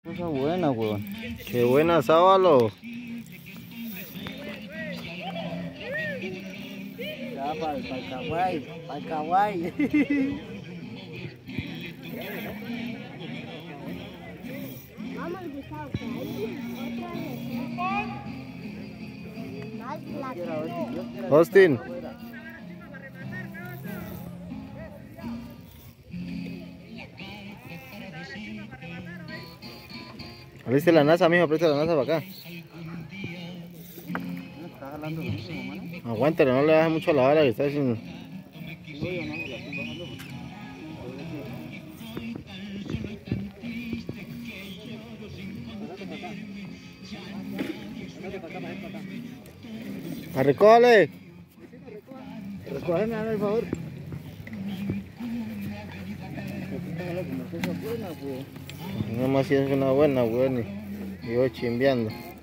Cosa buena, weón. Qué buena, Sábalo. Ya, para el kawaii, para el kawaii. Vamos al Gustavo, que hay otra vez. Más platino. Austin. Abriste la NASA, mijo, abriste la NASA para acá. Está jalando muchísimo, mano. Aguántale, no le bajes mucho a la vara que está sin... Sigo yo, no, la estoy bajando. ¡Arrecójale! Recógeme, hazme el favor. Nada más si es una buena, weón. Y voy chimbeando.